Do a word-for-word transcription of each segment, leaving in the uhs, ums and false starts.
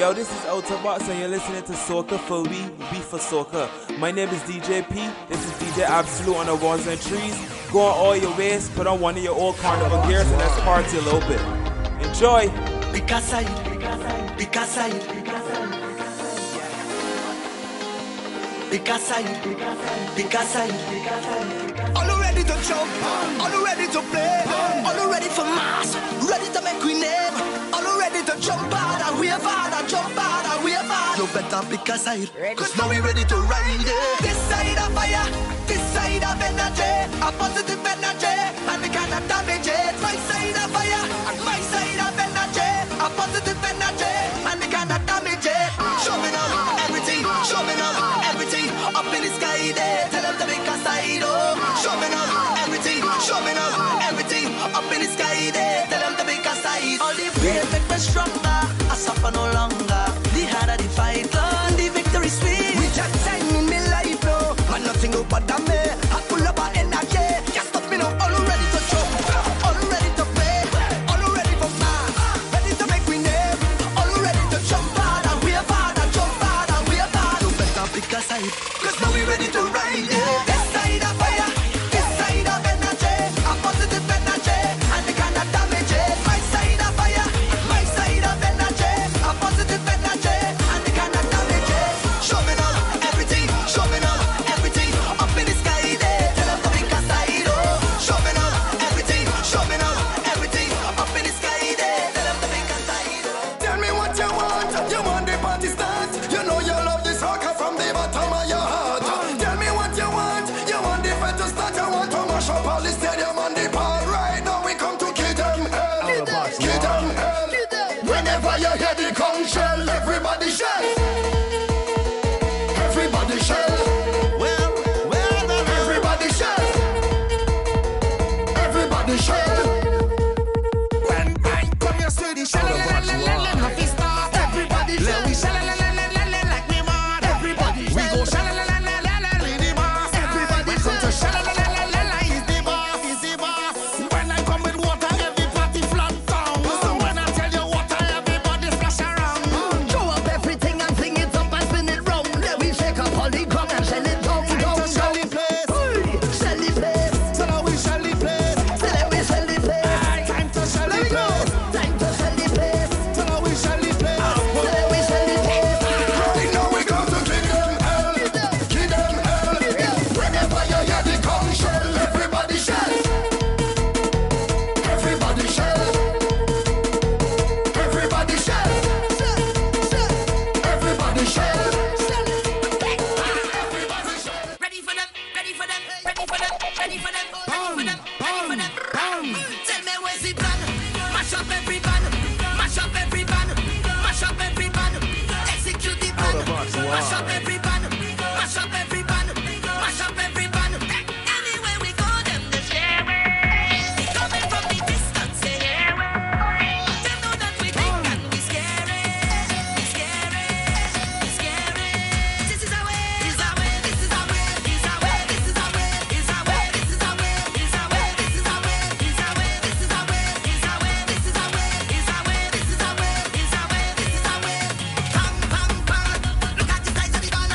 Yo, this is Autobots and you're listening to Soca for We, We for Soca. My name is D J P, this is D J Absolute on the ones and trees. Go on all your ways, put on one of your old carnival gears and let's party a little bit. Enjoy! Because because because because all ready to jump, all ready to play, all ready for mass, ready to make we name, all ready to jump hard and wave hard and jump hard and wave hard. You better pick a side, cause now we ready to ride it. This side of fire, this side of energy, a positive energy, and we cannot damage it. My side of fire, and my side of energy, a positive energy, and we cannot damage it. Show me now everything, show me now everything, up in the sky there, tell them to make a side, oh. Show me now everything, show me now everything, up in the sky there, tell them to make a side. All the pain make me stronger, I suffer no longer, the harder the fight, Lord, the victory sweet. We just time in my life, no, man nothing go but me, I pull up our energy, can't stop me now, all ready to jump, all ready to play, all ready for mass, ready to make we name, all ready to jump hard and wave hard and jump hard and wave hard. You better pick a side, cause now we ready to ride it. This side of fire, this side of energy, a positive energy, and they cannot damage it. My side of fire, my side of energy, a positive energy, and they cannot damage it. Show me now everything, show me now everything, up in the sky there, tell them to pick a side, oh. Show me now everything, show me now everything, up in the sky there, tell them to pick a side, oh. Tell me what you want, you want the party start, you know you love this rocker from the bottom of your heart. Tell me what you want, you want the fight to start, you want to mash up all the stadium and the park. Right now we come to kill them hell, kill them hell. Whenever you hear the conch shell, everybody shell, everybody shell. Well, well, well, everybody shell, everybody shell. When I come here, steady shell, happy start. Everybody shell, we shell, like we want. Everybody we go shell, the boss. Everybody come to shell, is the boss, is the boss. When I come with water, every party flat down. So when I tell you water, everybody splash around. Throw up everything and fling it up and spin it round. Then we shake up all the gong and shell it down, down, down. Shell the place, shell the place. So now we shell the place. So then we shell the place. Time to shell the place. Time to shell the place. So now we shell the place. So then we shell the place. Right now we come to kill them hell, kill them hell. Whenever you hear the conch shell, everybody shell, everybody shell, everybody shell, everybody shell. Ready for them, ready for them, ready for them, ready for them, ready for them, ready for them. Tell me where's the plan? Mash up every band, mash up every band, mash up every band. Execute the plan. Mash up every band, mash up every band, mash up every band. Anywhere we go, them the share. We coming from the distance, yeah. Them know that we think and we scary, we scary, we scary. This is our way, this is our way, this is our way, this is our way, this is our way, this is our way, this is our way, this is our way, this is our way, this is our way, this is our way, this is our way, this is our way, this is our way, this is our way, this is our way, this is our way. Pam pam pam, look at the size of the band.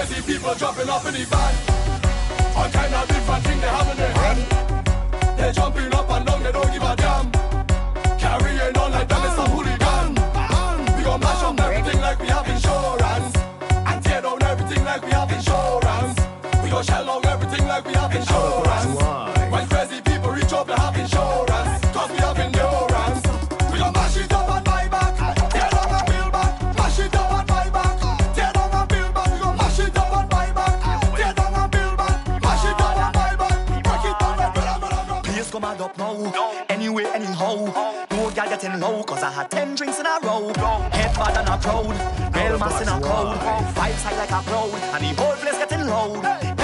crazy people jumping up in the van. All kind of different things they have in their hand. They're jumping up and down, they don't give a damn. Carrying on like that is a hooligan. We gon' mash up everything like we have insurance, and tear down everything like we have insurance. We gon' shell out everything like we have insurance. When crazy people reach up, they have insurance, cause we have endurance. We gon' mash it up and buy back, tear down and build back. Mash it up and buy back, tear down and build back. We gon' mash it up and buy back, tear down and build back. Mash it up and buy back, break it down and build up. Please come and up now, anyway, anyhow. No girl getting low, cause I had ten drinks in a row. Head bad and a proud, real mass in a crowd. Vibes high like a cloud, and the whole place getting loud.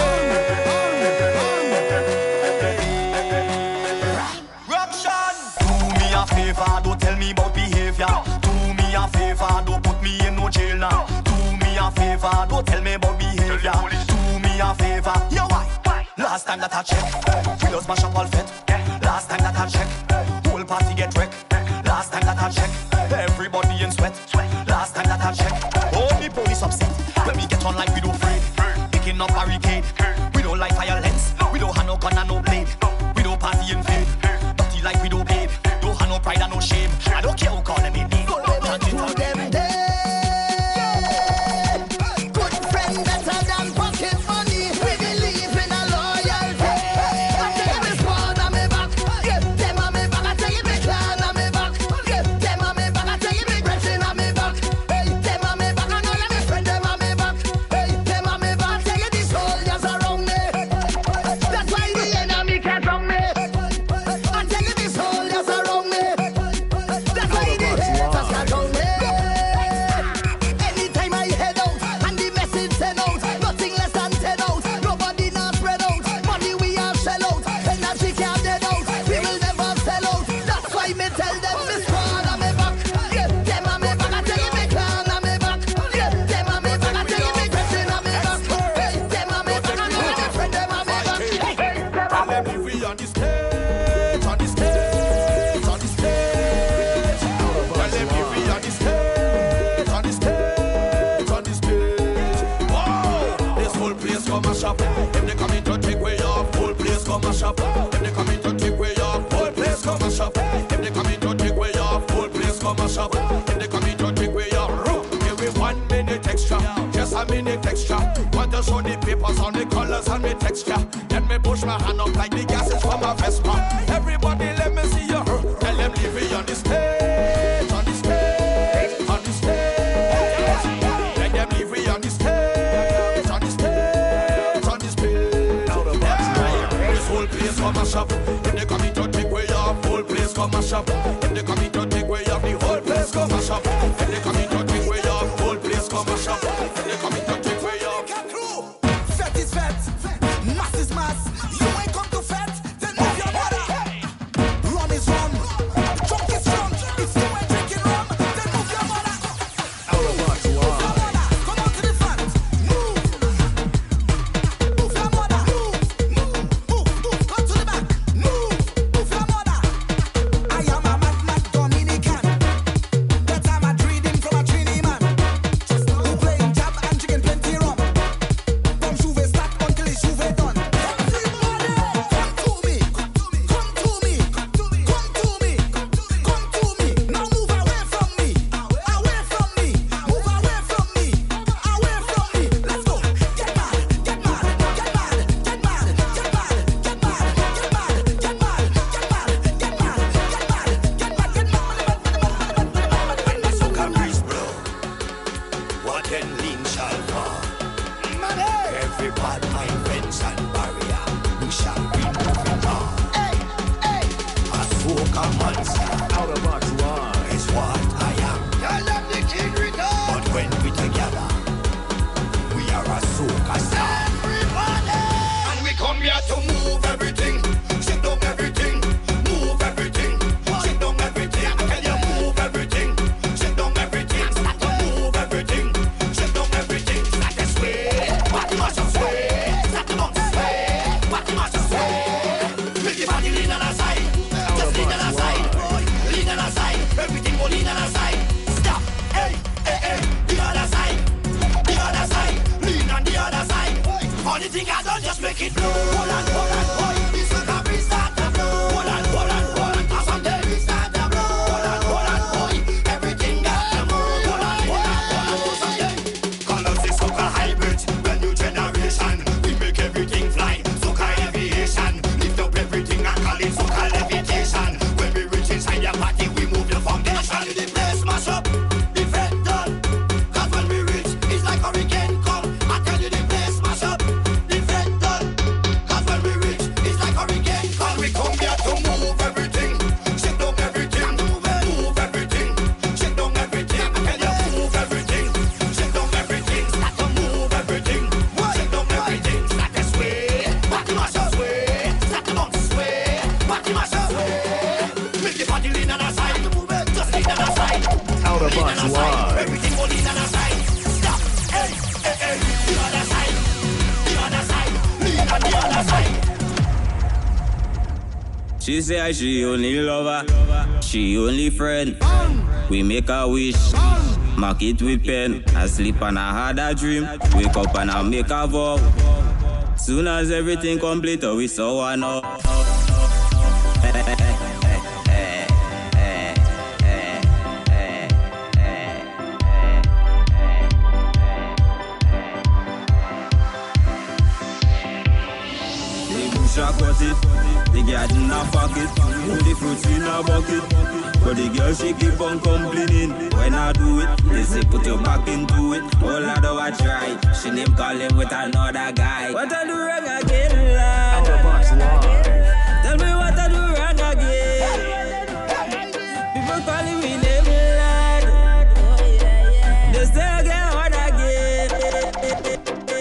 Ruction! Do me a favor, don't tell me about behavior. Do me a favor, don't put me in no jail now. Do me a favor, don't tell me about behavior. Do me a favor, yo why? Last time that I check, we just mash up all fit. Last time that I check, whole party get wrecked. Last time that I check, everybody in sweat. Last time that I check, all the police upset. When we get on like we don't afraid, picking up barricade. We don't like violence, we don't have no gun and no blade. We don't party in vain, dirty like we don't babe. Don't have no pride and no shame. I don't care who call them in name. Can't them dead. Good friend better than pocket money. We believe in a loyalty. I tell you this one on me back. Them on me back. I tell you big clan on me back. Them on me back. I tell you big Gretchen on me back. Them on me back. I know let me friend them on me back. Them on me back. I tell you the soldiers around me. That's why the enemy can't wrong me. I tell you the soldiers around me. That's why the haters can't wrong me. Anytime I head out and the message send out, nothing less than ten out. Nobody not spread out. Money we have shell out. Energy can't dead out. We will never sell out. That's why me tell them this squad on me back. Them on me back. I tell you me clan on me back. Them on me back. I tell you me Gretchen on me back. Them on me back. I know my friend them on me back. Tell them if we on the stage, on the stage, on the stage. Tell them if we on the stage, on the stage, on the stage. Wow, this whole place come mash up. If they come in to take way off, whole place come mash up. If they come in to take way off, whole place come mash up. If they come in to take way off, whole place come mash up. If they come in to take way off, give me one minute extra, just a minute extra. Want to show the papers on the colors and the texture. Let me push my hand up like the gases from a Vespa. Everybody let me see you. Tell them leave me on the stage, on the stage, on the stage. Let them leave me on the stage, on the stage, on the stage. This whole place come mash up. If they come in to take way off, whole place come mash up. If they come in to take way off, the whole place come mash up. If they come in to take way off, whole place come mash up. If they come in to take way off. Fat is fat, mass is mass. You ain't come to fat, then move your mother. Rum is rum, drunk is drunk. If you ain't drinking rum, then move your mother. Move your mother, come on to the front. Move, move your mother. Move, move, move, move, come to the back. Move, move your mother. I am a mad, mad Dominican. That I'm a dreaming from a Trini man. Who playing jab and drinking plenty rum. From Juve start until it's Juve done. Everybody, come to me, come to me, come to me, come to me, come to me. Now move away from me, away from me, move away from me, away from me. Let's go. Get mad, get mad, get mad, get mad, get mad, get mad, get mad, get mad, get mad, get mad, get mad, get mad, get mad. When the soca breeze blow, what then lean shall fall. Every bad mind, fence and barrier, we shall be moving on. Hey, hey. A soca monster Out of box one. is what I am. Tell them the king return. But when we together, we are a soca star. Everybody. And we come here to move everything, shake down everything, move everything, shake down everything. I tell you move everything, shake down everything, start to move everything, shake down everything, start to sway, what must you sway, start to bounce. make it blow. Hold on, hold on, boy. This will come restart the flow. Hold on, hold on, hold on. Cause someday we start the blow. Hold on, hold on, boy. Everything got to move. Hold on, hold on, hold on. Someday. Call us the soca hybrid. When new generation. We make everything fly. Soca aviation. Lift up everything and call it soca levitation. When we reach inside your party, we move the foundation. The place mash up. The fed done. Cause when we reach, it's like hurricane come. I tell you the place mash up. The fed done. Cause when we reach, it's like hurricane come. We come here to move everything. Shake down everything. Move it. Move everything. Shake down everything. I tell you move everything. Shake down everything. Start to move everything. Shake down everything. Start to sway. Party mash up. Sway. Start to bounce. Sway. Party mash up. Sway. Make the party lean on our side. Just lean on our side. Out of Box Live. Everything will lean on our side. Stop. Hey, hey, hey. The other side. The other side. Lean on the other side. She say she only lover, she only friend. We make a wish, mark it with pen. I sleep and I had a dream, wake up and I make a vow. Soon as everything complete, we saw one up. The garden a pocket, put the fruits in a bucket. But the girl she keep on complaining. When I do it, they say put your back into it. Oh Lord, oh I try. She name calling with another guy. What I do wrong again, Lord? Out of Box Live. Tell me what I do wrong again. People calling me name, Lord. They say again, what again?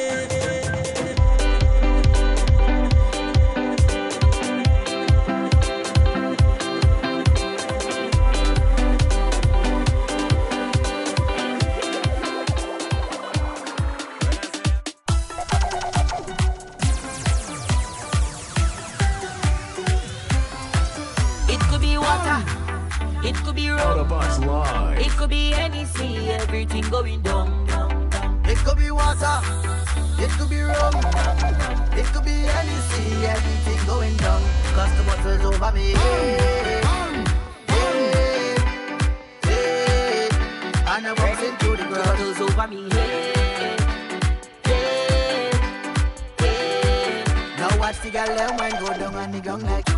It could be Out of rum, Box Live. it could be any sea, everything going down. It could be water, it could be rum, it could be any sea, everything going down. Cause the bottle's over me. Hey, hey, hey. And I'm bouncing to the ground. Bottles over me, hey, hey, hey. Now watch the girl them wine go down on the ground like.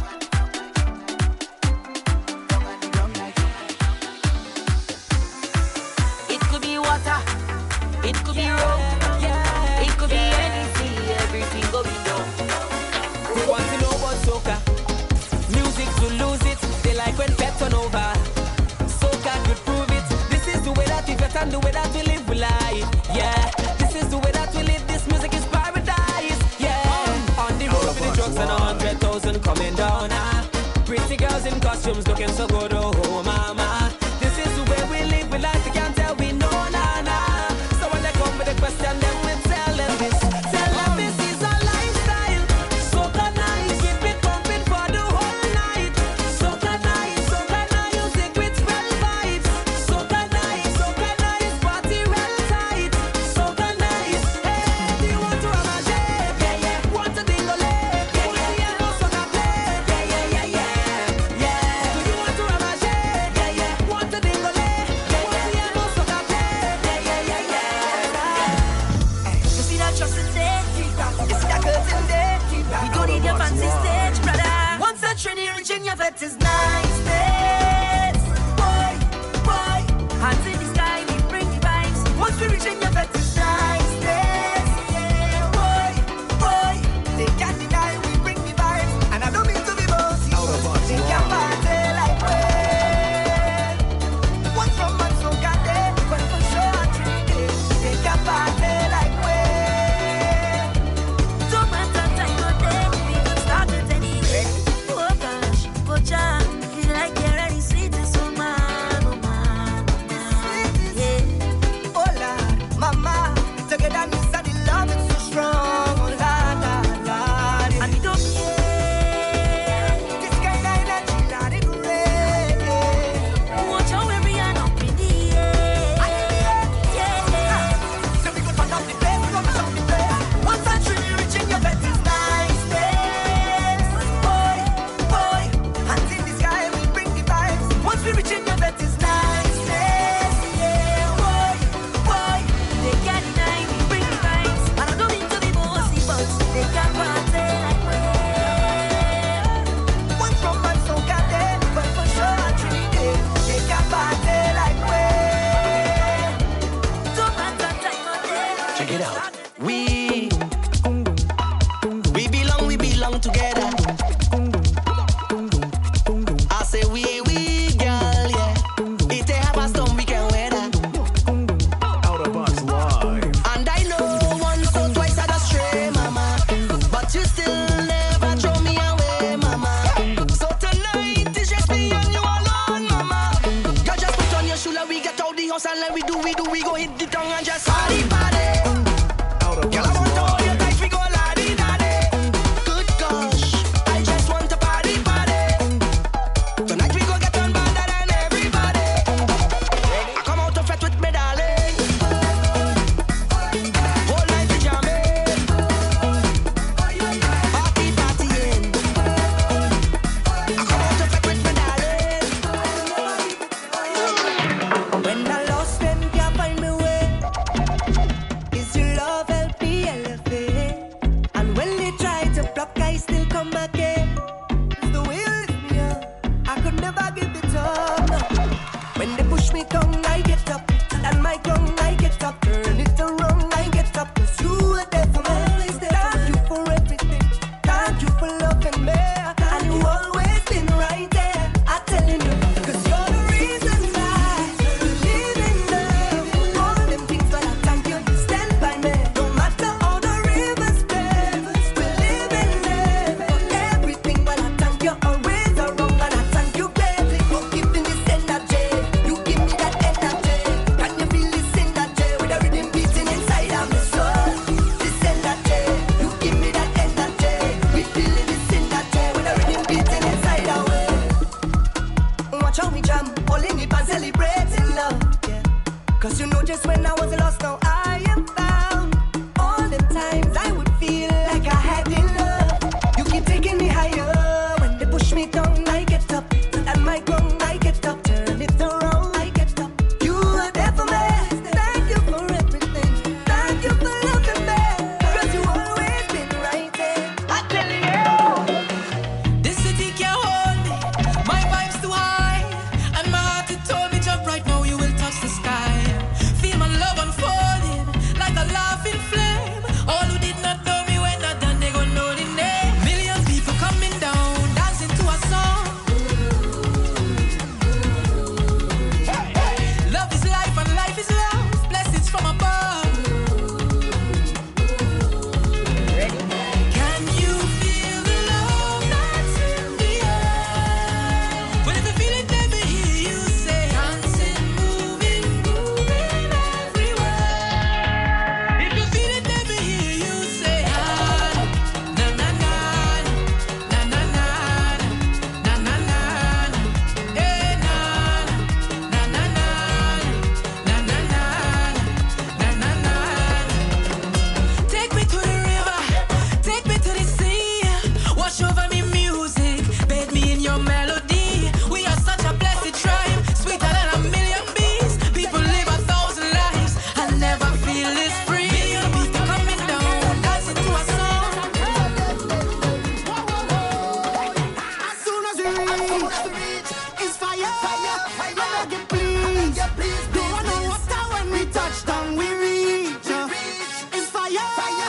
It could be rum, yeah. It could be anything, everything going down. We want to know about soca. Music to lose it. They like when pets turn over. Soca could prove it. This is the way that we get and the way that we live we life. Yeah, this is the way that we live. This music is paradise. Yeah, on the road with the drugs and a hundred thousand coming down. Ah. Pretty girls in costumes looking so good. Oh, mama. This is the way we live we life. You can't tell we know. Question them, we tell them this. Tell them this is a lifestyle. Soca night, keep it pumping for the whole night. Soca night, soca night, music with real vibes. Soca night, soca night, party real tight. Soca night, hey, do you want to have a shake? Yeah, yeah. Want to dingle leg? Yeah, yeah, yeah. No soca play? Yeah, yeah, yeah, yeah. Yeah. Do you want to have a shake? Yeah, yeah. Want to dingle leg? Yeah, yeah, yeah. No soca play? Yeah, yeah, yeah, yeah. Just in there, you see that curtain there. We don't need your fancy stage, brother. Once that Trini reach in your vet is nice, boy, boy. Hands in the sky, we bring the vibes. Once we reach in your vet is nice, yeah, boy, boy. They can't deny we bring the vibes, and I don't mean to be bossy. They can't party like rain. One from one so got there, but for sure I treat it. They can't party like rain. Feel like you're ready, sweet so man, oh man, yeah. Hola, mama.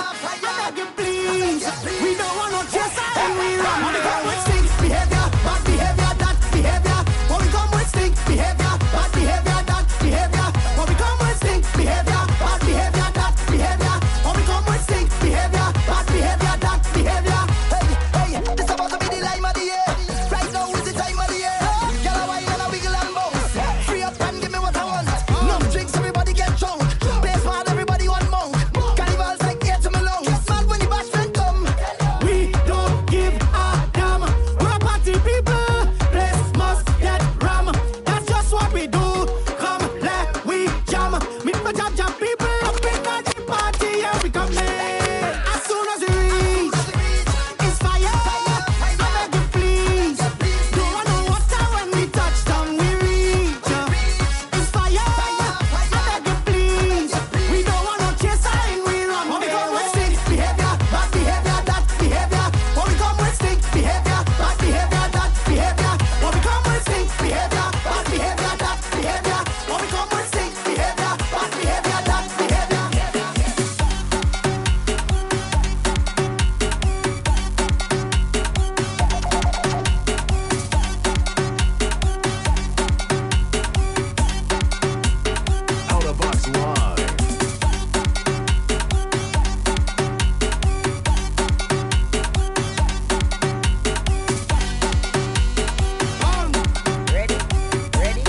I beg you please. We don't want no chaser and we run. When we come with stink behavior, bad behavior, that behavior. When we come with stink behavior, bad behavior, that behavior. When we come with stink behavior, bad behavior, that behavior. When we come with stink behavior, bad behavior, that behavior. Hey, hey, this about to be the lime of the year. Right now is the time of the year. Get a wine and a wiggle and bounce. Free up and give me what I want. No drinks, everybody get drunk. Play smart, everybody want monk. Carnival's like air to my lungs. Mad when the bashman come. We don't give a damn. We're party people. Place must get ram. That's just what we do. Come, let we jam. Meet my jam jam people. Up in the party, yeah, we come in. As soon as we reach, it's fire. I beg you please. Don't want no water when we touch down. We reach. It's fire. I beg you please. We don't want no chaser and we run. When we come with stink behavior, bad behavior, that behavior. When we come with stink behavior, bad behavior, that behavior. When we come with stink behavior, bad behavior, that behavior. When we come with stink behavior, bad behavior, that behavior. Out of box live. Ready? Ready?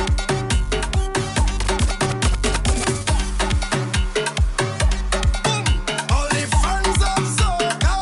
All the fans of soca.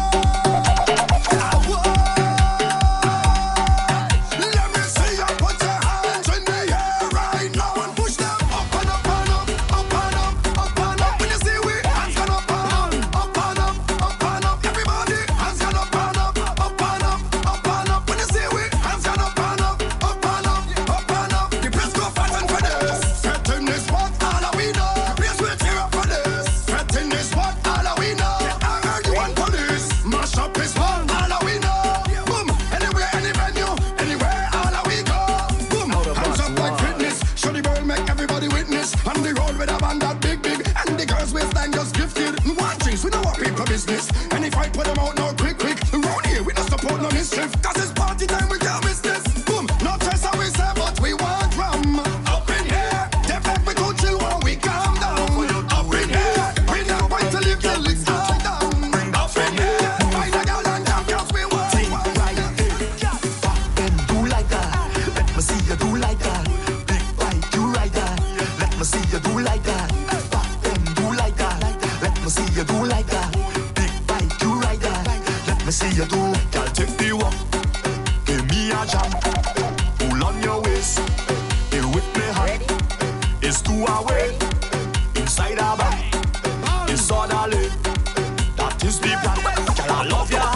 Let me see you put your hands in the air right now and push them up and up and up, up and up, up and up. When you see we hands gone up and up, up and up, up and up. Everybody hands gone up and up, up and up, up and up. When you see we hands gone up and up, up and up, up and up. The place go fat and for this. Fat in this spot, all of we know. The place will tear up for this. Fat in this spot, all of we know. I heard you want police. Mash up this one, all of we know. Boom, anywhere, any venue, anywhere, all of we go. Boom, hands up like fitness. Show the world, make everybody witness. On the road with a band that big, big. And the girls waistline just gifted. One things, we know what people business. And if I put them out now quick, quick. Around here, we don't support no mischief. Cause it's party time, we can't miss this. Boom, no stress how we say, but we want rum. Up in here, they make me go chill while we calm down. Up in here, we not wait till you till it's all down. Up in here, find a girl and jump, cause we want Right, then do like that. Let me see you do like that. Big bite, you right that. Let me see you do like that. Back then do like that. Let me see you do like that. Big bite, you right that. Let me see you do. Girl, take the walk. Give me a jam. Pull on your waist. You with me hand. It's two away. Inside our back. It's orderly. That is the plan. Girl, I love your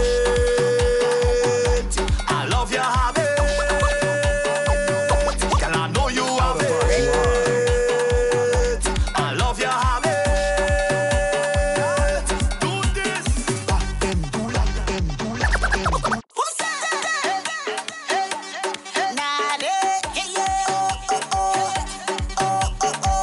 habit. I love your habit. Girl, I know you have it. I love your habit. Do this. Then do like that. Then do like that. Then do like that. Nah, yeah, yeah, oh, oh, oh, oh, oh, oh.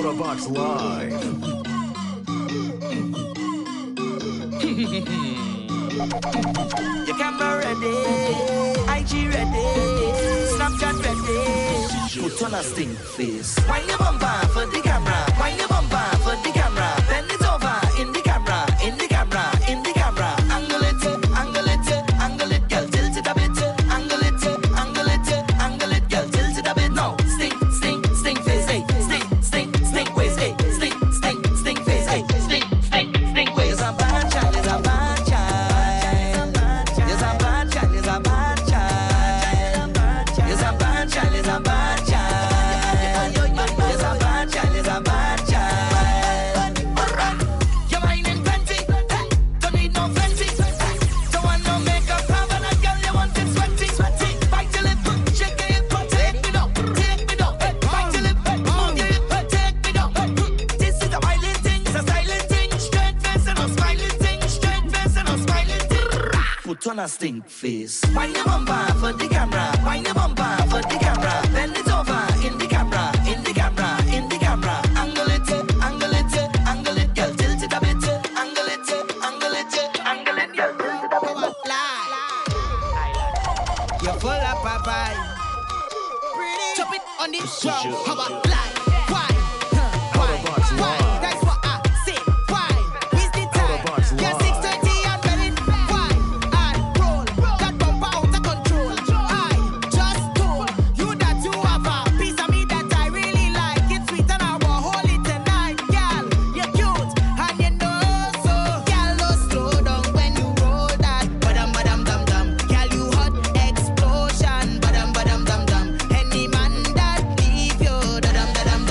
Out of Box Live. Your camera ready, I G ready, Snapchat ready. Put on a stink face. Wind your bumper for the camera. Wind your bumper for the camera. Bend it over in the camera, in the camera, in the camera. Angle it, angle it, angle it, girl, tilt it a bit. Angle it, angle it, angle it, girl, tilt it a bit. No, stink, stink, stink face, hey, stink, stink, stink waist, hey, stink, stink, stink face, hey, stink, stink, stink waist. It's a bad child, it's a bad child. It's a bad child, it's a bad child. It's a bad child, it's a bad child. It's a bad child, it's a bad child. You're whining plenty, don't need no fancy. Don't want no makeup, have a girl, you want it sweaty, sweaty. Bite your lip, shake your hip, take me down, take me down. Bite your lip, move your hip, take me down. This is a violent thing, it's a silent thing. Straight face and a smiling thing, straight face and a smiling thing. Put on a stink face. Wind your bumper for the camera, wind your bumper for the camera. Bend it over in the camera, in the camera, in the camera. Angle it, angle it, angle it, girl, tilt it a bit. Angle it, angle it, angle it, girl, tilt it a bit. You're full of Popeye. Chop it on the drum. How about lie? Why? Huh, Why? Why? That's what I say. Why? Where's the time? You're six thirty and belly. Why? I roll. That bumper out of control. I just told you that you have a piece of me that I really like. It's sweet and I will hold it tonight. Girl, you're cute and you know so. Girl, no slow down when you roll that. Badam, badam, dum, dum. Girl, you hot explosion. Badam, badam, dum, dum. Any man that leave you, dadam, dadam,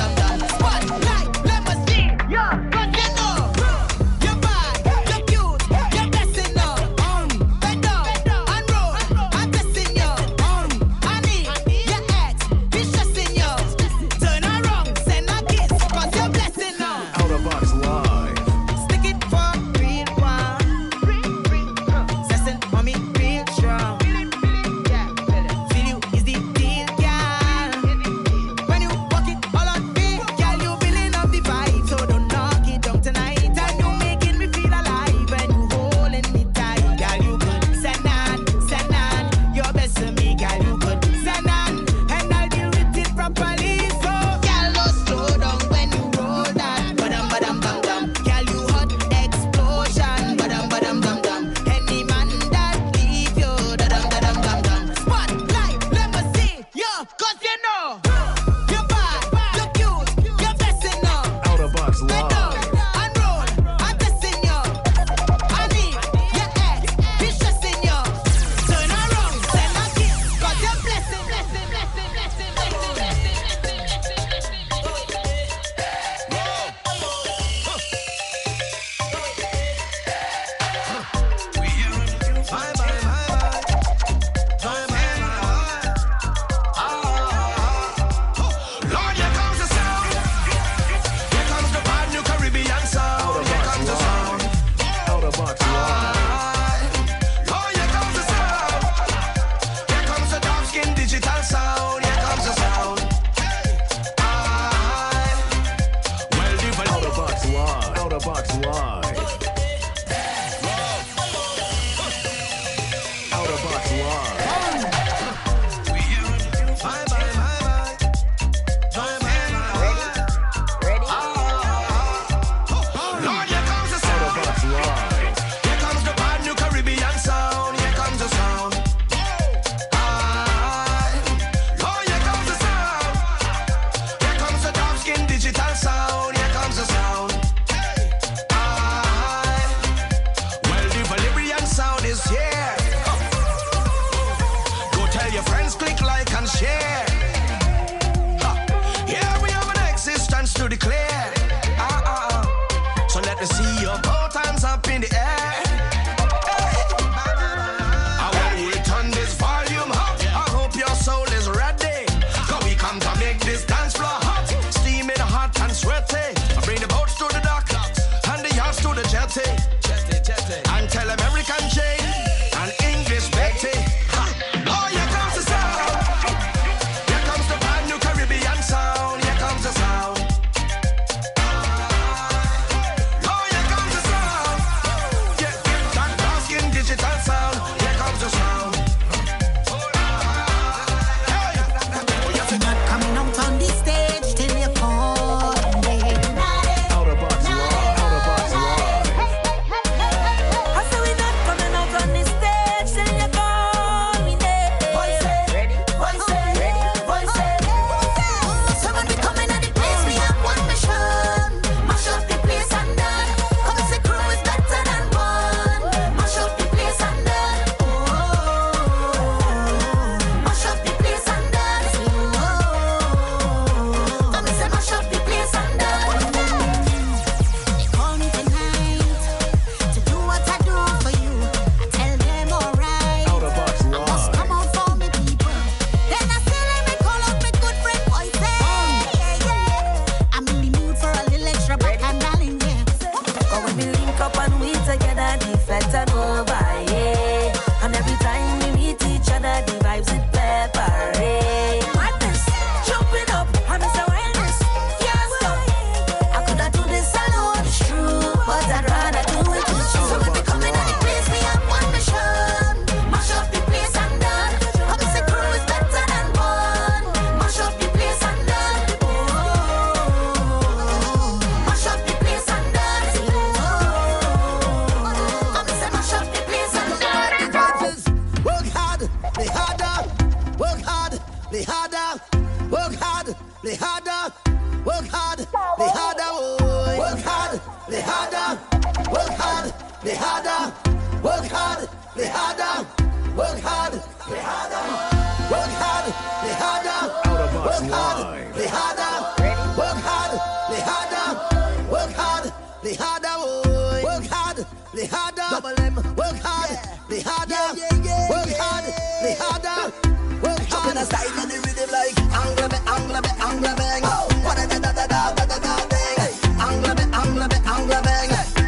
play harder, work hard, play harder, work hard, play harder, work hard, play harder, oh. Work hard, play harder, work hard, play harder, work hard, play harder, work hard, play harder, work hard, play harder, work hard, play harder, work hard, play harder, work hard, play harder, oh. Work hard, play harder, double M, work hard, play harder, work hard, play harder, work hard. In a style and the rhythm like angle me, angle me, angle bang. What a da da da da da da da bang. Angle me, angle me, angle bang.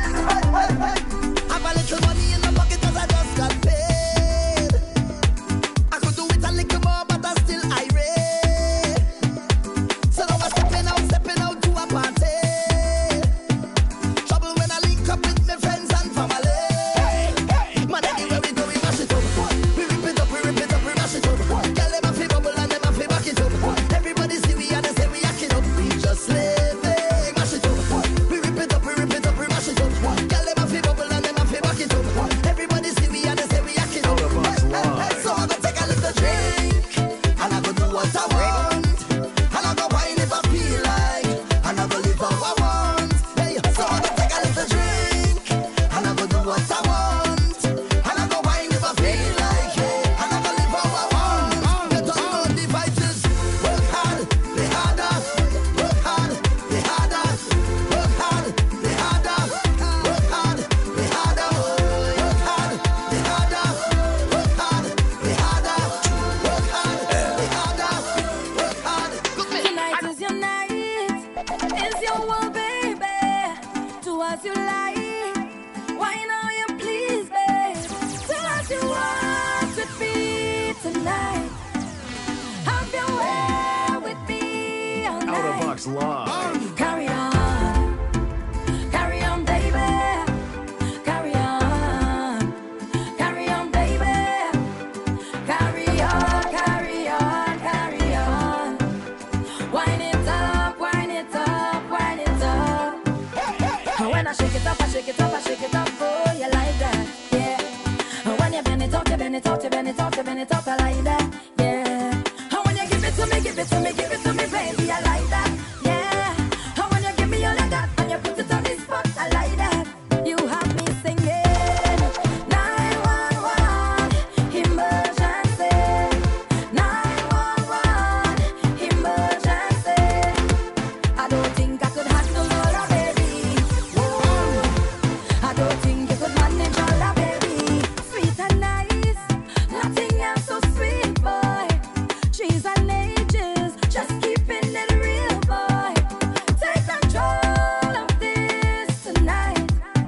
Have a little money in the pocket 'cause I just got paid. I could do it a little more, but I'm still irate. So now I'm stepping out, stepping out to a party. Trouble when I link up with my friends and family. Man, anywhere we go, we mash it up. We rip it up, we rip it up, we mash it up. Girl, them a fi bubble and them a fi back it up. Everybody see we and they say we acting up. We just living, mash it up. We rip it up, we rip it up, we mash it up. Girl, them a fi bubble and them a fi back it up. Everybody see we and they say we acting up. So I go take a little drink and I go do what I want. And I go wine if I feel like, and I go live how I want. Hey, so I go take a little drink and I go do what I want. And I go wine if I feel like, and I go live how I want. Get on all the vices. Work hard, play harder. Work hard, play harder. Work hard, play harder. Work hard, play harder. Work hard, play harder. Work hard, play harder. Work hard, play harder. Work hard. Tonight is your night, it's your world, baby. Do as you like, why now you please, babe? Do as you want with me tonight. Have your way with me all night. Out of Box Live. Carry on, carry on, baby. Carry on, carry on, baby. Carry on, carry on, carry on. Wind it up, wind it up, wind it up. And when I shake it up, I shake it up, I shake it up. Oh, you like that, yeah. And when you bend it up, you bend it up, you bend it up, you bend it up, I like that, yeah. And when you give it to me, give it to me, give it to me, baby, I like that, yeah. And when you give me all of that and you put it on the spot, I like that. You have me singing nine one one emergency, nine one one emergency. I don't think I could handle all that, baby. Whoa. I don't think you could manage all that, baby. Sweet and nice, nothing else so sweet, boy. Trees and ages, just keeping it real, boy. Take control of this tonight.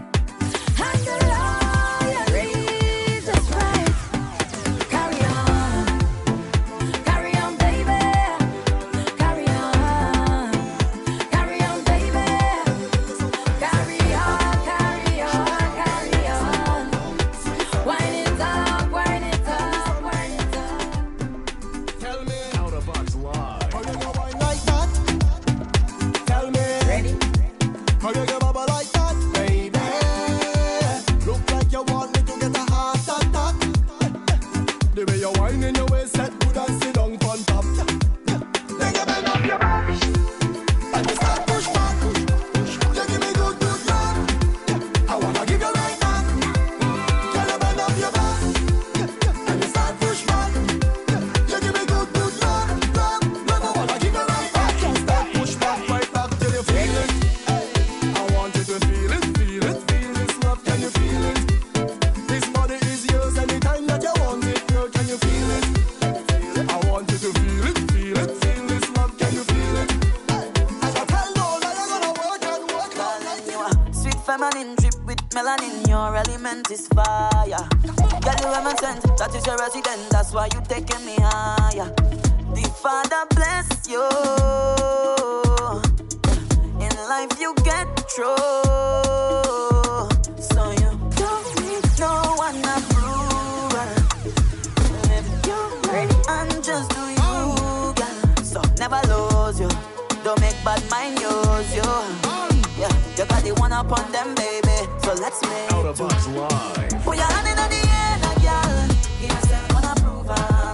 Handle all your needs just right. Carry on, carry on, baby. Carry on, carry on, baby. Carry on, carry on, carry on. Wind it up, wind it up, wind it up. Tell me. Out of Box Live. How you go wine like that? Tell me. Ready? How you go bubble like that, baby? Look like you want me to get a heart attack. The way you whine in your waist, set good and sit down on top. Then you bend up your back and you start push back. You give me good, good love. I wanna give you right back. Girl, you bend up your back and you start push back. You give me good, good love, love, love. I wanna give you right back. Start push back, right back till you feel it. I want you to feel it, feel it, feel this love. Can you feel it? This body is yours anytime that you want it, girl. Can you feel it? I want you to feel it, feel it, feel this love. Can you feel it? And I tell no lie, I'm gonna work and work all night. You are sweet feminine drip with melanin. Your element is fire. Girl, you heaven sent. That is your resident. That's why you taking me higher. The Father bless you. In life you get through. So you don't need no one approval. Live your life and just do you, girl. So never lose you. Don't make bad mind use you. Yeah, you got the one up on them, baby. So let's make Out of Box Live. put your hand in the air, now, girl. Give yourself one approval.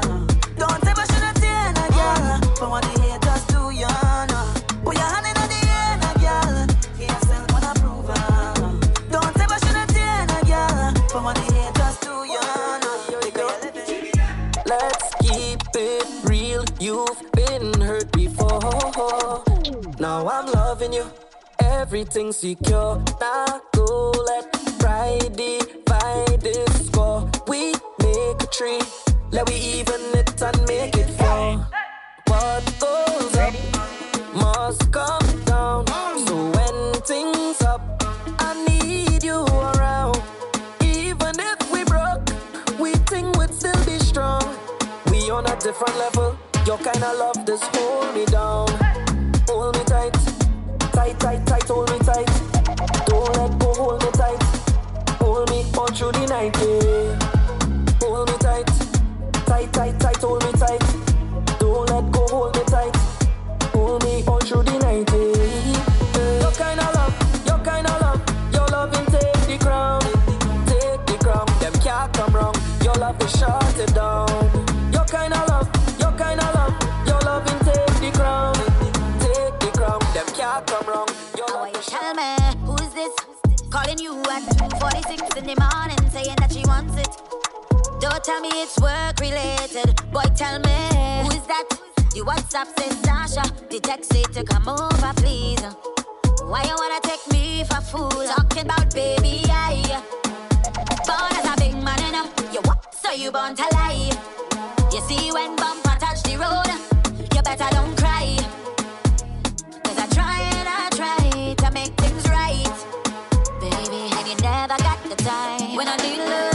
it real, you've been hurt before. Now I'm loving you, everything secure. Now go let pride divide this score. We make a tree, let we even it and make it four. What goes up must come down. So when things up, I need you around. Even if we broke, we think we'd still be strong. We on a different level. Your kind of love just hold me down. Hold me tight, tight, tight, tight, hold me tight. Don't let go, hold me tight. Hold me all through the night, yeah. Hold me tight, tight, tight, tight, hold me tight. Don't let go, hold me tight. Hold me all through the night, yeah. Your kind of love, your kind of love, your loving take the crown, take the crown. Them can't come wrong. Your love is shut it down. Your kind of love, your kind of love, your loving take the crown, take the crown. Them can't come wrong. Your love is Tell me, who's this? Calling you at two forty-six in the morning, saying that she wants it. Don't tell me it's work related. Boy, tell me, who is that? The WhatsApp says Sasha. The text say to come over, please. Why you wanna take me for fool? Talking about baby, I born as a big man, you know. You what? So you born to lie. You see when bumper touch the road, you better don't cry. Cause I try and I try to make things right, baby, and you never got the time. When I need love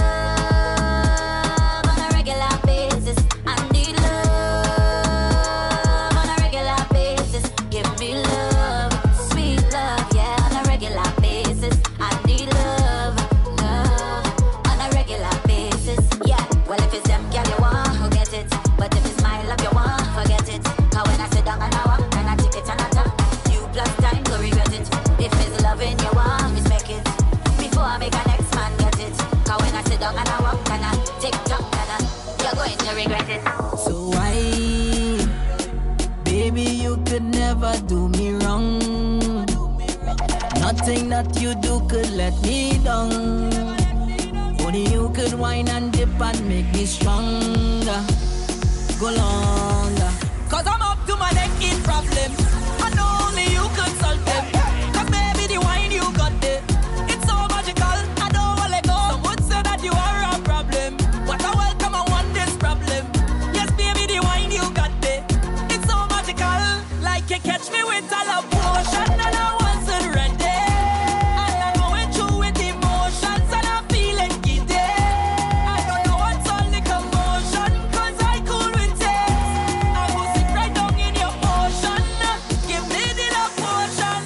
on a regular basis, I need love on a regular basis. Give me love, sweet love, yeah, on a regular basis. I need love, love on a regular basis, yeah. Well, if it's them girl you want, who get it? But if it's my love you want, forget it. Cause when I sit down and I walk, and I take it and I talk, you plus time to regret it. If it's loving you want, respect it. Before I make a next man get it. Cause when I sit down and I walk and I tick tock and I, you're going to regret it. So why, baby, you could never do me wrong. Nothing that you do could let me down. Only you could whine and dip and make me stronger. Go longer. Cause I'm up to my neck in problems. I know only you could solve them. Cause baby, the wine you got there, it's so magical, I don't wanna let go. Some would say that you are a problem, but I welcome I want this problem. Yes, baby, the wine you got there, it's so magical. Like you catch me with a love potion and I wasn't ready. And I'm going through with emotions and I'm feeling giddy. I don't know what's all the commotion, cause I cool with it. I will sit right down in your potion. Give me the love potion.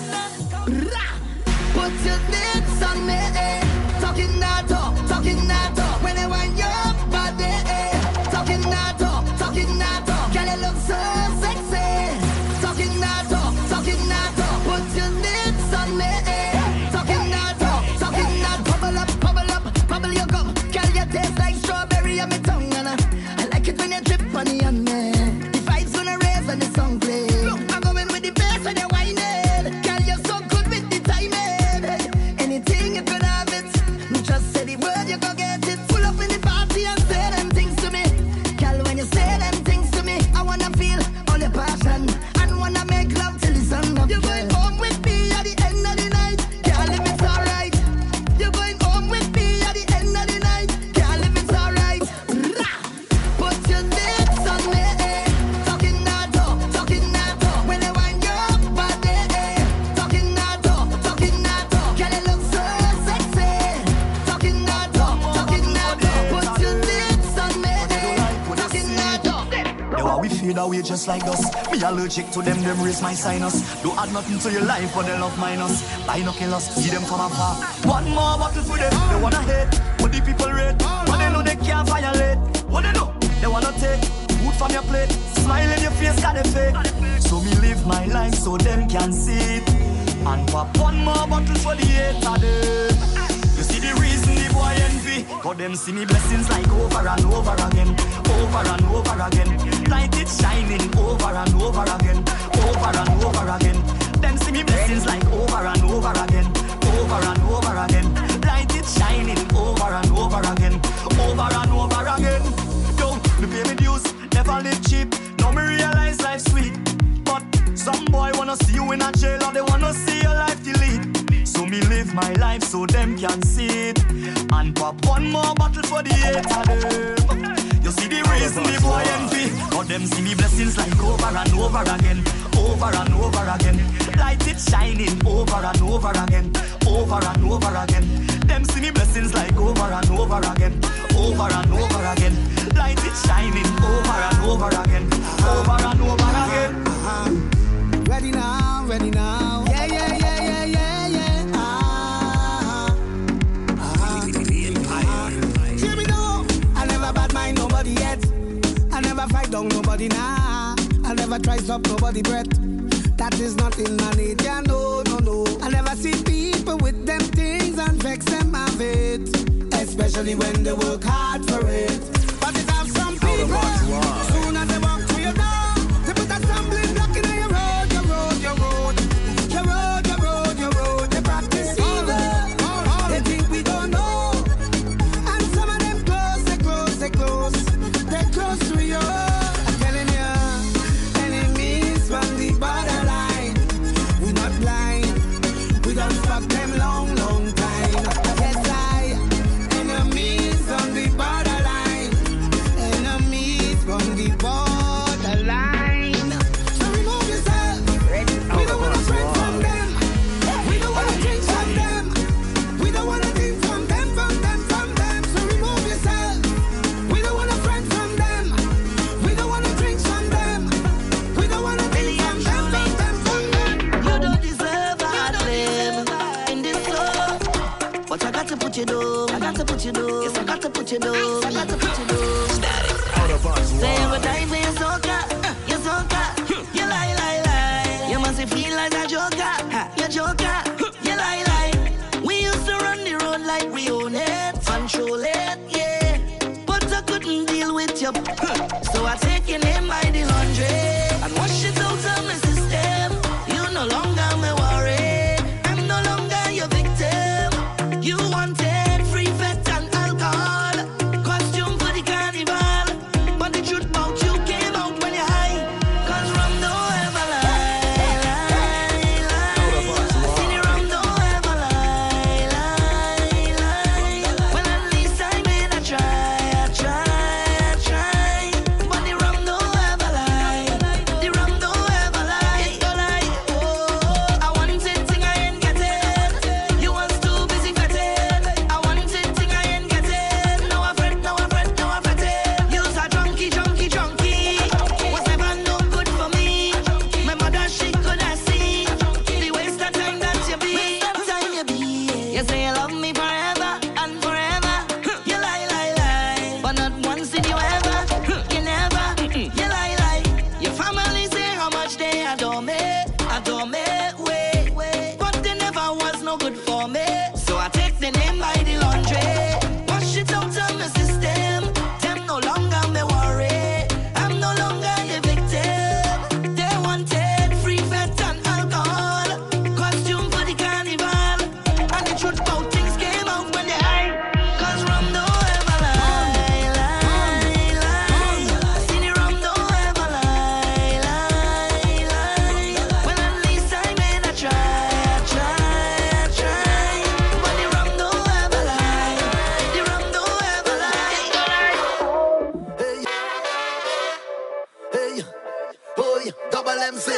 Put your lips on me, eh. Talking that talk, talking that talk. When I want your body, eh. Talking that talk, talking that talk. Girl, you look so sexy. Talking that talk, talking that talk. Put your lips on me, eh. Talking that talk, talking that. Bubble up, bubble up, bubble your gum. Girl, you taste like strawberry on my tongue, and I, I like it when you drip on the on me. The vibes gonna raise when the song plays. I'm going with the bass when you whine it. Girl, you're so good with the timing. Anything you could have it. Just say the word, you go get it. Pull up in the party and say them things to me. Girl, when you say them things to me, I wanna feel all your passion and wanna make love till the sun up. You're going home with me at the end of the night. Girl, if it's alright. You're going home with me at the end of the night. Girl, if it's alright. Put your lips on me, eh. Talking that talk, talking that talk. When I wind your body, eh. Talking that talk, talking that talk. Girl, you look so sexy. Talking that talk, talking that talk. Put your lips on me, eh. Talking that talk. They want we fade away just like us. Me allergic to them, them raise my sinus. Don't add nothing to your life, but they love minus. Binoculars, see them from afar. One more bottle for them, they wanna hate. What the people rate, but they know they can't violate. What they know, they wanna take food from your plate. Smile in your face, got a fake. So me live my life so them can see it. And pop one more bottle for the hate of them. You see the reason the boy envy. Cause them see me blessings like over and over again. Over and over again. Light it shining over and over again. Over and over again. Them see me blessings like over and over again. Over and over again. Light it shining over and over again. Over and over again. Yo, me pay me dues. Never never live cheap. Now me realize life's sweet. But some boy wanna see you in a jail or they wanna see your life delete. So me live my life so them can see it. And pop one more bottle for the eight of them. You see the reason the boy envy. But them see me blessings like over and over again. Over and over again. Light it shining over and over again. Over and over again. Them see me blessings like over and over again. Over and over again. Light it shining over and over again. Over and over again. Uh-huh. Ready now, ready now. Yeah, yeah, yeah, yeah, yeah, yeah. Ah, uh-huh. Hear me now. I never bad mind nobody yet. I never fight down nobody now. I never try stop nobody breath. That is not in my nature, no, no, no. I never see people with them things and vex them of it. Especially when they work hard for it. But it have some people, soon as they walk through your door, they put a stumbling block in your road, your road, your road. Your road, your road, your road. They practice evil. They think we don't know. And some of them close, they close, they close. They close to you. I'm telling you, enemies from the borderline. We're not blind. We don't fuck them long, long time. Yes, I. Enemies on the borderline. Enemies from the borderline. So remove yourself. We don't want to friend from them. We don't want to drink from them. We don't want to drink from them, from them, from them. So remove yourself. We don't want to friend from them. We don't want to drink from them. We don't want to drink from them, from them, from them. You don't deserve hard live in this love. But I got to put you down. I got to put you down. Yes, I got to put you down. I got to put you down. Say every time when you're soca, you're soca, you lie, lie, lie. You must feel like a joker, you're joker, you lie, lie. We used to run the road like we own it, control it, yeah. But I couldn't deal with you, so I take your name by the laundry and wash it out of my system. You no longer my worry, I'm no longer your victim. You wanted free fat and alcohol, costume for the carnival. But the truth about you came out when you're high. Cause rum don't ever lie, lie, lie. See the rum don't ever lie, lie, lie. Well, at least I made a try, I try, I try. But the rum don't ever lie, the rum don't ever lie. It don't lie, oh. I wanted thing I ain't getting. You was too busy fretting. I wanted thing I ain't getting. Now I fret, now I fret, now I fretting. You's a junkie, junkie, junkie. Was never no good for me. My mother, she could have seen the waste of time that you be. Time you be. You say you love me forever and forever. You lie, lie, lie. But not once did you ever. You never. You lie, lie. Your family say how much they adore me, adore me, wait, wait. But they never was no good for me. So I take the name by the laundry, wash it out of my system. Them no longer me worry, I'm no longer your victim. They wanted free fat and alcohol, costume for the carnival. And the truth about things came out when they high. Cause rum don't ever lie, lie, lie. See the rum don't ever lie, lie, lie. Well, at least I made a try, I try, I try. But the rum don't ever lie, the rum don't ever lie. Hey, hey, oh yeah, double M C.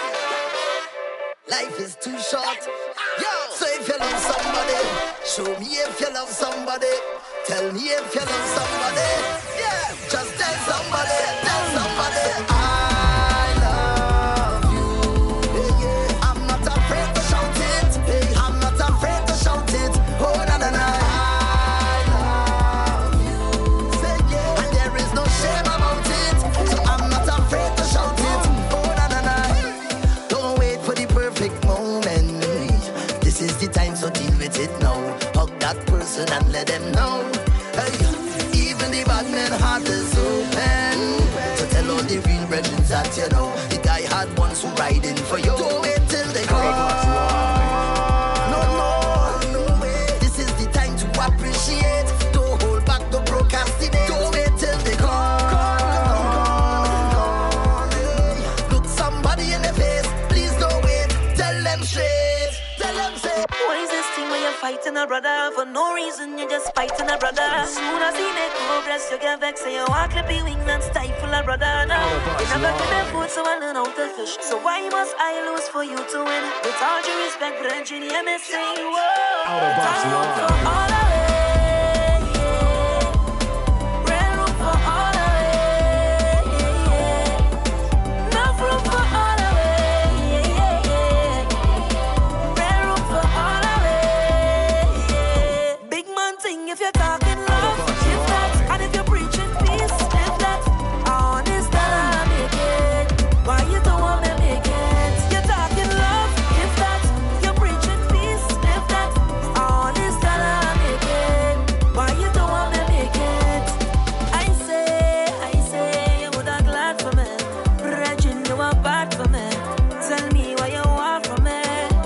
Life is too short. Yo, so if you love somebody, show me if you love somebody. Tell me if you love somebody. Yeah, just tell somebody, tell somebody. I love you. Hey, yeah. I'm not afraid to shout it. Hey, I'm not afraid to shout it. Oh na na na. I love you. Say yeah, and there is no shame about it. So I'm not afraid to shout it. Oh na na na. Don't wait for the perfect moment. This is the time, so deal with it now. Hug that person and let them know. Hey, even the bad man heart is open. So tell all the real brethren that you know the guy had ones who riding for you. Don't wait till they call. No, no, no way. This is the time to appreciate. Don't hold back, don't procrastinate. Don't wait till they call. fighting a brother. For no reason, you just fighting a brother. Soon as he make progress, you get vexed. And you walk clip your wings and stifle a brother. No, you never give me food, so I learn how to fish. So why must I lose for you to win? With all due respect, Brendan, hear me say, whoa. Out of box, Time love. for all of it. Red room for all of it. Enough room for all of it. Red room for all of it. Big man thing if you're talking love, if that, and if you're preaching peace, if that, honest that I make it. Why you don't want me make it? You're talking love, if that, you're preaching peace, if that, honest that I make it. Why you don't want me make it? I say, I say, you would have glad for me. Brethren, you are bad for me. Tell me what you want from me.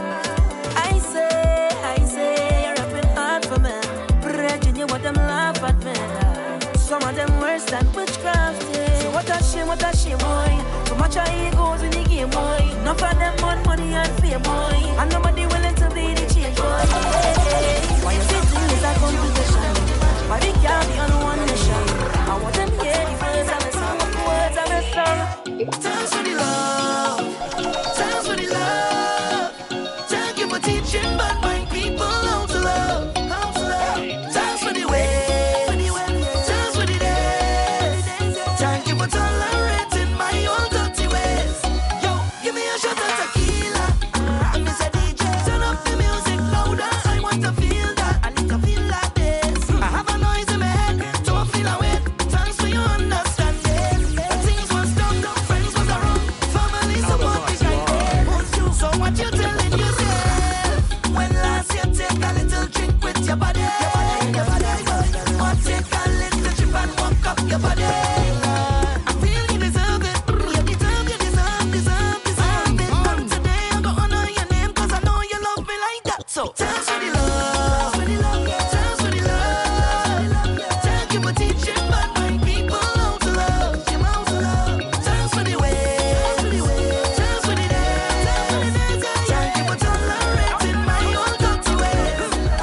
I say, I say, you're rapping hard for me. Brethren, you want them laugh at me. Some of them worse than witchcraft. Yeah. So what a shame, what a shame, boy. So much of egos in the game, boy. Enough of them want money and fame, boy. And nobody willing to be the change, boy. Yeah. Why you sitting is a competition? Why we can't be on one mission? I want them hear the words of the song, the words of the song. Thanks for the love, thanks for the love. Thank you for teaching bad mind people how to love, how to love. Thanks for the way, thanks for the day. Thank you for tolerating my own dirty ways. Yo, give me a shot of tequila. I'm Mister D J. Turn up the music louder. I want to feel that. I need to feel like this. I have a noise in my head. Don't feel away. Thanks for your understanding. When things was done, friends was around. Family support is right there. So what you telling yourself? When last you take a little drink with your body, your body, your body. Or take a little trip and walk up your body. I feel you deserve it. You deserve, you deserve, deserve, deserve it. And today I'm gonna honor your name 'cause I know you love me like that. So thanks for the love, thanks for the love. Thank you for teaching bad mind people how to love, how to love. Thanks for the way, thanks for the day. Thank you for tolerating my own dirty ways.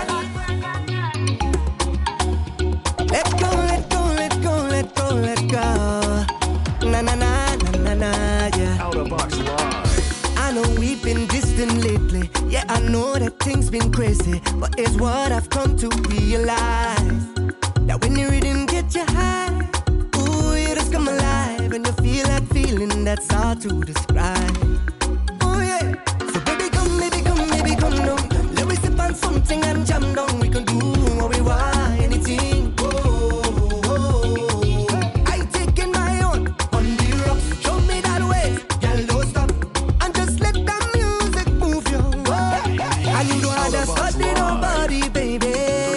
Let go, let go, let go, let go, let go. Na na na na na na, yeah. Out of box live. I know we've been distant lately. Yeah, I know that things been crazy, but it's what I've come to realize. That when the rhythm get you high, ooh, you just come alive, and you feel that feeling that's hard to describe. Oh yeah. So baby come, baby come, baby come down. Let me sip on something and jam down. We can do what we want, anything. Oh, oh, oh. I taking my own on the rocks. Show me that way, girl, don't stop. And just let the music move you. Oh. And you don't have to study nobody, baby.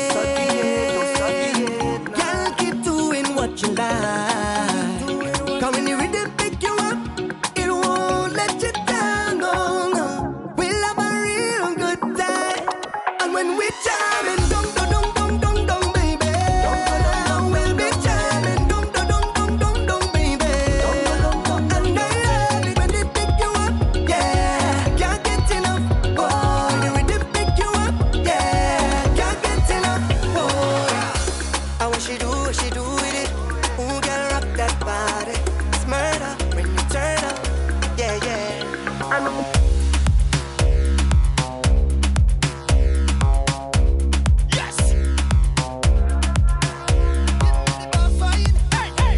Girl, keep doing what you like. Come when the rhythm pick you up, it won't let you down, no, no. We'll have a real good time. And when we jamming, dum dum dum dum dum dum, baby. We'll be jamming, dum dum dum dum dum dum, baby. And I love it when they pick you up, yeah. Can't get enough, boy. The rhythm pick you up, yeah. Can't get enough, boy. I want she do what she do with it. Ooh, girl, rock that body. It's murder when you turn up, yeah, yeah. I know. Yes. Hey, hey.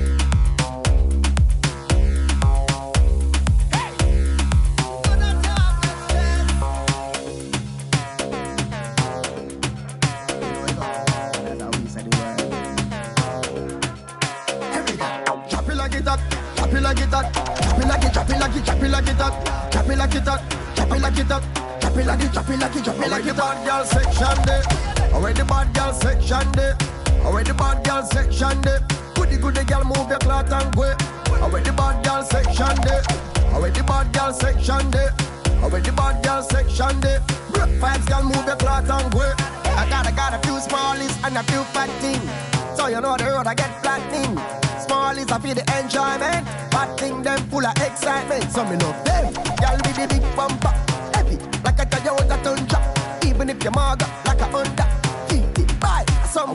Drop it like it up, drop it like it up, drop it like it, drop it like it, drop it like it up, drop it like it up, drop it like it up, drop it like it, drop it like it, drop it like it. Bad girl section there, already bad girl section there, already bad girl section there. Goody goody girl move your cloth and go. Already bad girl section there, already bad girl section there, already bad girl section there. Vibes girl move your cloth and go. I got I got a few smallies and a few fat things, so you know the road I get flattening. Small is a feel the enjoyment, bad thing them full of excitement. So me love them, y'all with the big bumper, heavy like a Toyota Tundra. Even if you're maga like a Honda,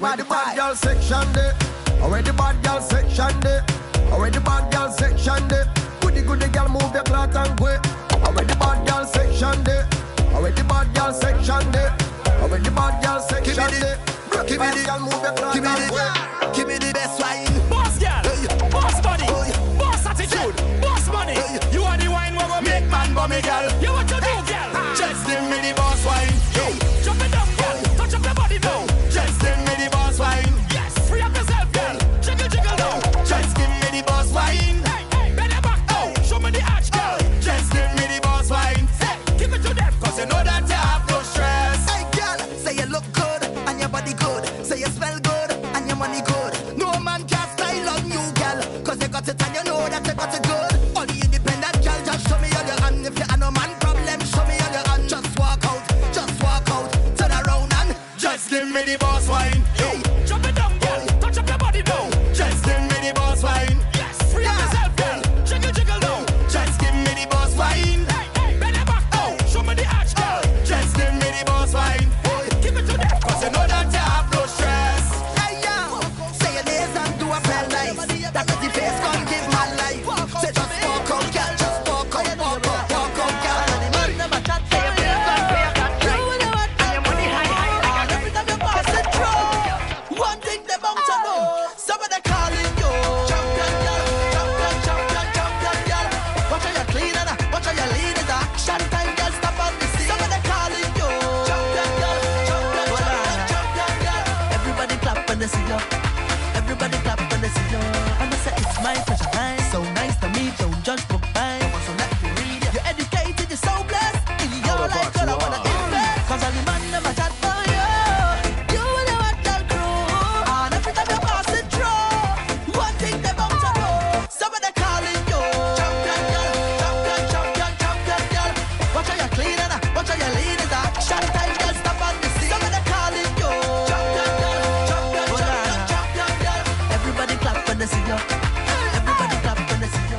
Where the bad girl section there? Where the bad girl section there? Where the bad girl section there? Goody goody girl move your cloth and go. Where the bad girl section there? Where the bad girl section there? Where the bad girl section there? Give me the girl move your cloth and go. Give me the best wine. Boss girl, boss body, boss attitude, boss money. You are the wine where we make man bummy girl. You want to do girl? Just give me the boss wine. Hey, jump it down girl, touch up your body now. Just give me the boss wine. Yes, free up yourself girl. Jiggle jiggle now. Just give me the boss wine. Hey, hey, bend your back now. Show me the arch girl. Just give me the boss wine. Hey, give it to them, cause you know that you have no stress. Hey girl, say you look good and your body good. Say you smell good and your money good. No man can style on you, girl, cause you got it and you know that you got it good. All the independent girl, just show me all your hand. If you have no man problem, show me all your hand. Just walk out, just walk out, turn around and just give me the boss wine. Hey, jump it down, girl, touch up your body now. Just give me the boss wine. Yes, free up yourself, girl, jiggle jiggle now. Just give me the boss wine. Hey, hey, bend your back now, show me the arch, girl. Just give me the boss wine. Hey, give it to them, cause you know that you have no stress. hey yo, say your nails and do a plan nice. That pretty face gon' give my life. Say just walk out, girl, just walk out, walk out, walk out, girl. And the man never chat, say your bills and pay your tax right. And your money high, high, like a every time you pass it through. One thing they bound to know, somebody calling you champion girl, champion, champion, champion girl. Watch how you clean and watch how you lean is action time, girl. Stop on the scene. Somebody calling you champion girl, champion, champion, champion girl. Everybody clap when they see you. Everybody clap when they see you. And I say it's my pleasure time. So nice to meet you. Don't judge book time. So let me read you. You're educated, you're so blessed. In your life, girl, I wanna invest. Cause all the man never chat for you. You and your hot girl crew. And every time you pass it through, one thing they bound to know. Somebody calling you champion girl, champion, champion, champion girl. Watch how you clean and watch how you lean is action time, girl. Stop on the scene. Somebody calling you champion girl, champion, champion, champion girl. Everybody clap when they see you. Everybody clap when they see you.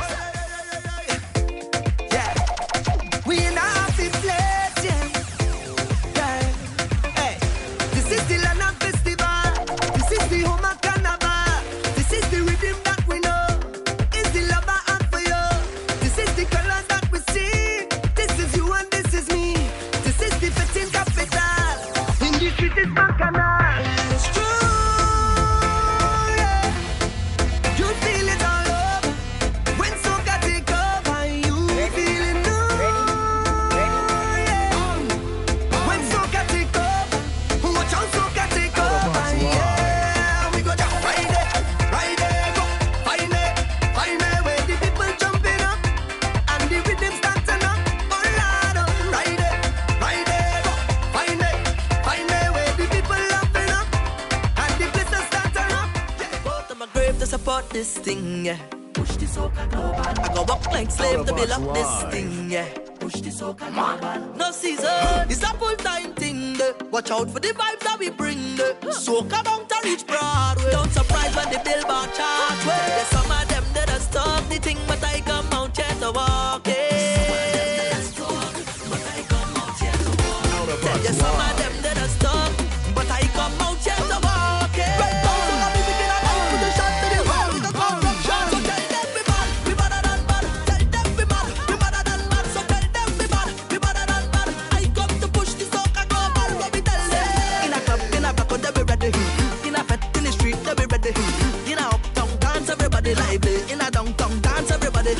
Yeah, we in a happy place, yeah. Yeah. Hey, this is the land of festival. This is the home of carnival. This is the rhythm that we know. It's the love I have for you. This is the colors that we see. This is you and this is me. This is the fifteen capital. In this street is Bacchanal. It's true, yeah. You feel it all over. When soca take over, you feel it new, yeah. When soca take over, watch out soca take over, yeah. We go down right there, right there, go find it, find it where the people jumping up and the rhythm starting up. Oh Lord, oh, right there, right there, go find it, find it where the people laughing up and the place is starting up. Yeah. Go to my grave to support this thing, yeah. Push the soca global. I go walk like slave to build up this thing, yeah. Push the soca global. No season, it's a full time thing. eh. Watch out for the vibes that we bring. eh. Soca bound to reach Broadway. Don't surprise when the billboard chart. There's some of them that are stop the thing, but I come out here to walk it. There's some of them that are stuck, but I come out here to walk it. Right now, so I'm music in a night with a shot to the wall. We can come from shot. So tell them we bad, we badder than bad. Tell them we mad, we badder than mad. So tell them we bad, we badder than mad. I come to push the soca global, so we tell them. In a club, in a back, they be ready. In a fete, in the street, they be ready. In a uptown dance, everybody lively. In a downtown dance, everybody.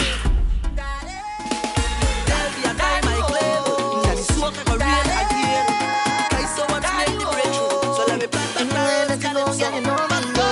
Tell me I die my claim. That is soca go real again. I so want to make the breakthrough. So let me plant the Anywhere nothing go, girl, you know me go.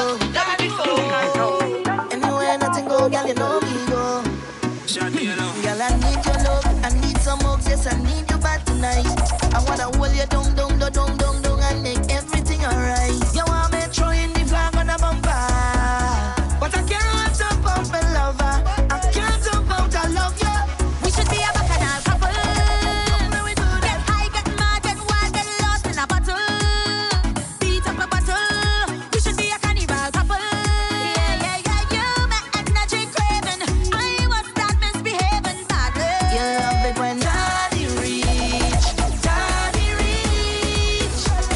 Anywhere nothing go, girl, you know me go. Girl, I need your love, I need some hugs, yes, I need you bad tonight. I wanna hold you down, down, down, down, down, down, and make everything alright. You want me throwing the flag on a bumper, but I can't jump out for lover. I can't jump out, I love you. We should be a bacchanal couple. Get high, get mad, get wild, get lost in a bottle. Beat up a bottle. We should be a carnival couple. Yeah, yeah, yeah, you my energy craving. I was that misbehaving badly. You love it when daddy reach, daddy reach.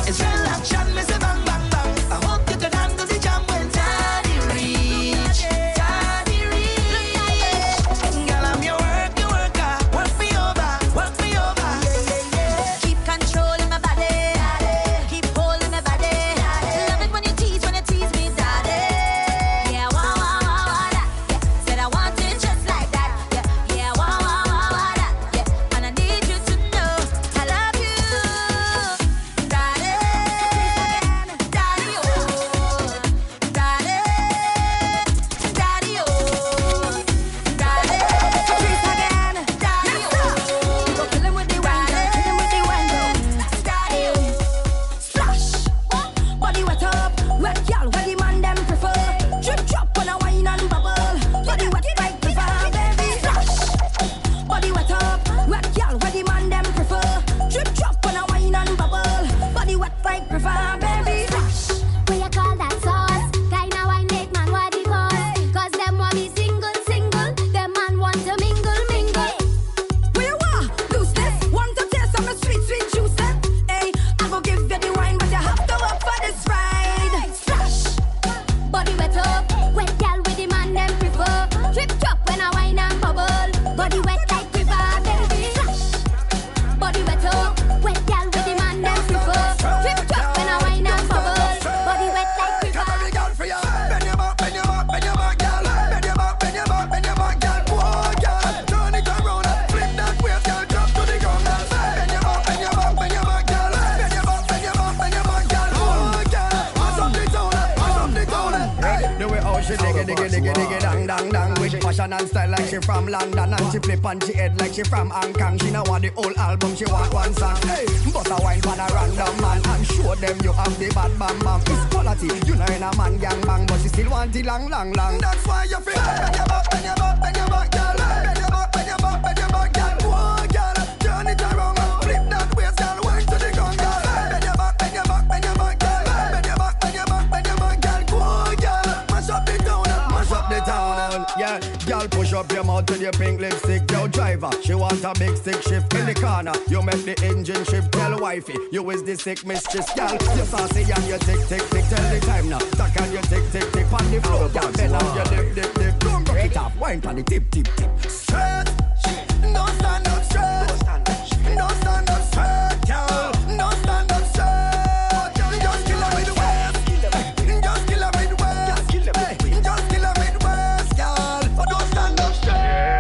fashion and style like she from London, and she flip on she head like she from Hong Kong. She not want the whole album, she want one song. Hey, but a wine for a random man and show them you have the bad bam bam. It's quality, you know in a man gang bang, but she still want the long long long. That's why you feel bend your back, bend your back, bend your back, girl. Bend your back, bend your back, bend your back, girl. Whoa, girl, turn it around and flip that waist, girl. Wine to the ground, girl. Bend your back, bend your back, bend your back, girl. Bend your back, bend your back, bend your back, girl. Whoa, girl, mash up the town, mash up the town. Yeah, girl, push up your mouth with your pink lipstick. Yo, driver, she want a big stick shift in the corner. You make the engine shift. Tell wifey, you is the sick mistress, girl. You saucy and you tick tick tick. Tell the time now. Tack and you tick tick tick on the floor. Girl, bend on your dip dip dip. Don't rock it off. Wine on the tip tip tip. Straight, no stand up straight. No stand up straight, girl. No stand up straight. Just kill her with the waist. Just kill her with the waist. Just kill her with the waist, girl. Don't stand up straight.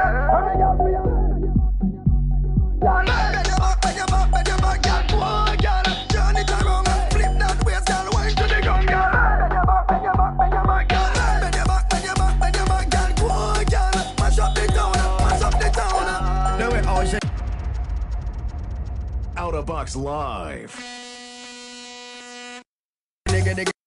Bend your back, bend your back, bend your back, girl. Whoa, girl. Turn it around and flip that waist, girl. Wine to the ground, girl. Bend your back, bend your back, bend your back, girl. Bend your back, bend your back, bend your back, girl. Whoa, girl. Mash up the town, mash up the town. The way how she Out of Box Live. digga digga.